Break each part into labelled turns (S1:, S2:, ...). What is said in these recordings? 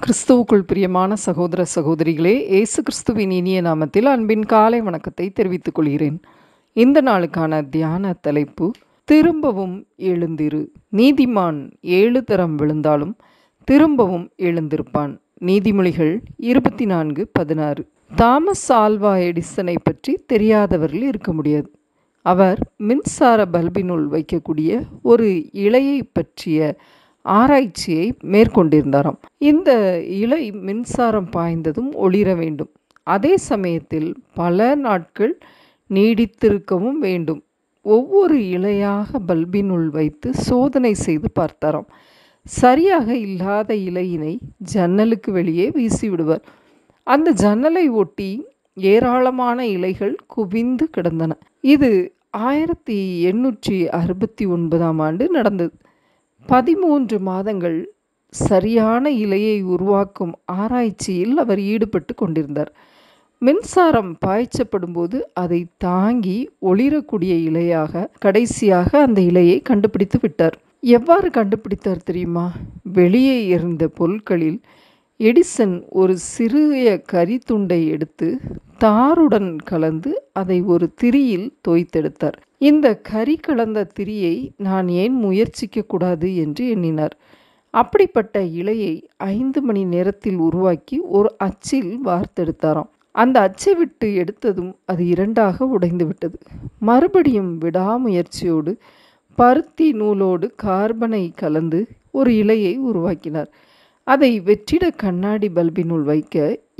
S1: கிறிஸ்துவுக்குள் பிரியமான சகோதர சகோதரிகளே, இயேசு கிறிஸ்துவின் இனிய நாமத்தில் அன்பின் காலை வணக்கத்தை தெரிவித்துக் கொள்கிறேன். இந்த நாளுக்கான தியான தலைப்பு, திரும்பவும் எழுந்திரு. நீதிமான் 7 தரம் விழுந்தாலும் திரும்பவும் எழுந்திருப்பான். நீதிமொழிகள் 24:16. தாமஸ் ஆல்வா எடிசனை பற்றி தெரியாதவர்கள் இருக்க முடியாது. அவர் மின்சார பல்பினுள் வைக்கக்கூடிய ஒரு இழையை பற்றிய ஆராய்ச்சியை மேற்கொண்டிருந்தாராம். இந்த இழை மின்சாரம் பாய்ந்ததும் ஒளிர வேண்டும், அதே சமயத்தில் பல நாட்கள் நீடித்திருக்கவும் வேண்டும். ஒவ்வொரு இழையாக பல்பினுள் வைத்து சோதனை செய்து பார்த்தாராம். சரியாக இல்லாத இலையினை ஜன்னலுக்கு வெளியே வீசிவிடுவார். அந்த ஜன்னலை ஒட்டி ஏராளமான இலைகள் குவிந்து கிடந்தன. இது 1869 நடந்தது. 13 மாதங்கள் சரியான இலையை உருவாக்கும் ஆராய்ச்சியில் அவர் ஈடுபட்டு கொண்டிருந்தார். மின்சாரம் பாய்ச்சப்படும் போது அதை தாங்கி ஒளிரக்கூடிய இலையாக கடைசியாக அந்த இலையை கண்டுபிடித்து விட்டார். எவ்வாறு கண்டுபிடித்தார் தெரியுமா? வெளியே இருந்த பொருட்களில் எடிசன் ஒரு சிறிய கரித்துண்டை எடுத்து தாருடன் கலந்து அதை ஒரு திரியில் தோய்த்தெடுத்தார். இந்த கரி கலந்த திரியை நான் ஏன் முயற்சிக்க கூடாது என்று எண்ணினார். அப்படிப்பட்ட இலையை 5 மணி நேரத்தில் உருவாக்கி ஒரு அச்சில் வார்த்தெடுத்தாராம். அந்த அச்சை விட்டு எடுத்ததும் அது 2ஆக உடைந்து விட்டது. மறுபடியும் விடாமுயற்சியோடு பருத்தி நூலோடு கார்பனை கலந்து ஒரு இலையை உருவாக்கினார். அதை வெற்றிட கண்ணாடி பல்பினுள் வைக்க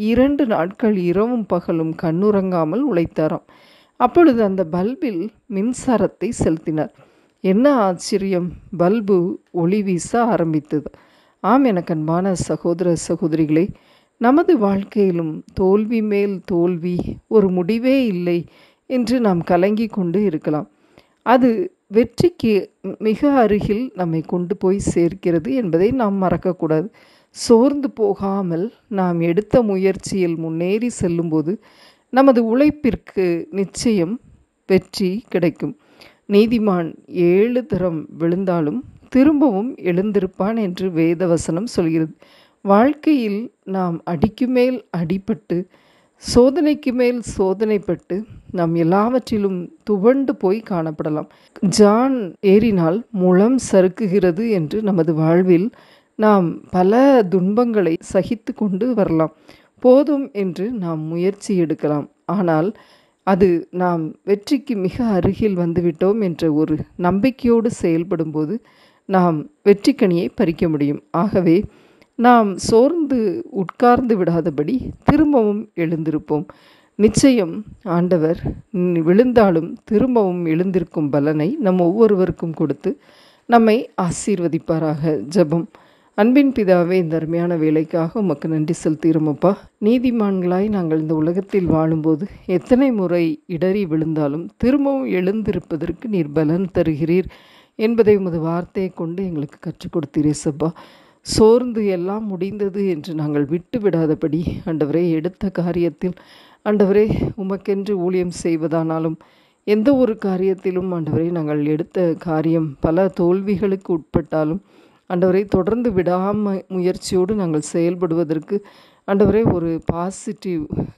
S1: 2 நாட்கள் இரவும் பகலும் கண்ணுறங்காமல் உழைத்தாராம். அப்பொழுது அந்த பல்பில் மின்சாரத்தை செலுத்தினார். என்ன ஆச்சரியம்! பல்பு ஒளி வீச ஆரம்பித்தது. ஆம், எனக்கு அன்பான சகோதர சகோதரிகளே, நமது வாழ்க்கையிலும் தோல்வி மேல் தோல்வி, ஒரு முடிவே இல்லை என்று நாம் கலங்கி கொண்டு இருக்கலாம். அது வெற்றிக்கு மிக அருகில் நம்மை கொண்டு போய் சேர்க்கிறது என்பதை நாம் மறக்கக்கூடாது. சோர்ந்து போகாமல் நாம் எடுத்த முயற்சியில் முன்னேறி செல்லும்போது நமது உழைப்பிற்கு நிச்சயம் வெற்றி கிடைக்கும். நீதிமான் 7 தரம் விழுந்தாலும் திரும்பவும் எழுந்திருப்பான் என்று வேதவசனம் சொல்கிறது. வாழ்க்கையில் நாம் அடிக்கு மேல் அடிபட்டு சோதனைக்கு மேல் சோதனைப்பட்டு நாம் எல்லாவற்றிலும் துவண்டு போய் காணப்படலாம். ஜான் ஏறினால் முழம் சறுக்குகிறது என்று நமது வாழ்வில் நாம் பல துன்பங்களை சகித்து கொண்டு வரலாம். போதும் என்று நாம் முயற்சி எடுக்கலாம். ஆனால் அது நாம் வெற்றிக்கு மிக அருகில் வந்துவிட்டோம் என்ற ஒரு நம்பிக்கையோடு செயல்படும்போது நாம் வெற்றிக்கனியை பறிக்க முடியும். ஆகவே நாம் சோர்ந்து உட்கார்ந்து விடாதபடி திரும்பவும் எழுந்திருப்போம். நிச்சயம் ஆண்டவர் விழுந்தாலும் திரும்பவும் எழுந்திருக்கும் பலனை நம் ஒவ்வொருவருக்கும் கொடுத்து நம்மை ஆசீர்வதிப்பாராக. ஜெபம். அன்பின் பிதாவே, இந்த அருமையான வேலைக்காக உமக்கு நன்றி செலுத்துகிறோமப்பா. நீதிமான்களாய் நாங்கள் இந்த உலகத்தில் வாழும்போது எத்தனை முறை இடறி விழுந்தாலும் திரும்பவும் எழுந்திருப்பதற்கு நீர் பலன் தருகிறீர் என்பதை உமது வார்த்தையை கொண்டு எங்களுக்கு கற்றுக் கொடுத்தீரேசப்பா. சோர்ந்து எல்லாம் முடிந்தது என்று நாங்கள் விட்டு விடாதபடி ஆண்டவரே, எடுத்த காரியத்தில் ஆண்டவரே உமக்கென்று ஊழியம் செய்வதானாலும் எந்த ஒரு காரியத்திலும் ஆண்டவரே நாங்கள் எடுத்த காரியம் பல தோல்விகளுக்கு உட்பட்டாலும் ஆண்டவரை தொடர்ந்து முயற்சியோடு நாங்கள் செயல்படுவதற்கு ஆண்டவரே ஒரு பாசிட்டிவ்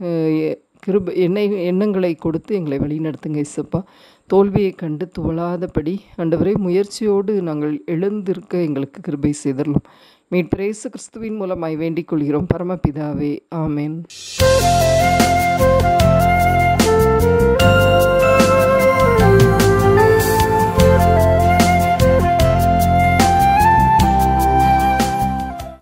S1: எண்ணங்களை கொடுத்து எங்களை வழிநடத்துங்க இயேசுப்பா. தோல்வியை கண்டு துவளாதபடி ஆண்டவரே முயற்சியோடு நாங்கள் எழுந்திருக்க எங்களுக்கு கிருபை செய்தரலாம். மீட்பர் இயேசு கிறிஸ்துவின் மூலமாய் வேண்டிக் கொள்கிறோம் பரமபிதாவே. ஆமென்.